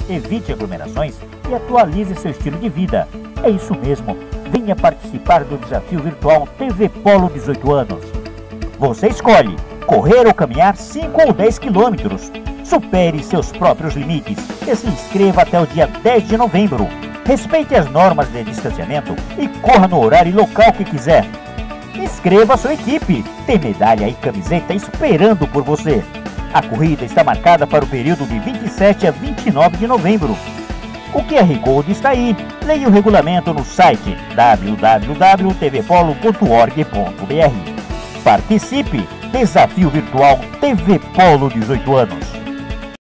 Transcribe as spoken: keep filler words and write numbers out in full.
evite aglomerações e atualize seu estilo de vida. É isso mesmo, venha participar do desafio virtual T V Polo dezoito anos. Você escolhe correr ou caminhar cinco ou dez quilômetros. Supere seus próprios limites e se inscreva até o dia dez de novembro. Respeite as normas de distanciamento e corra no horário e local que quiser. Inscreva a sua equipe, tem medalha e camiseta esperando por você. A corrida está marcada para o período de vinte e sete a vinte e nove de novembro. O Q R Code está aí. Leia o regulamento no site w w w ponto t v polo ponto org ponto b r. Participe! Desafio Virtual T V Polo dezoito anos.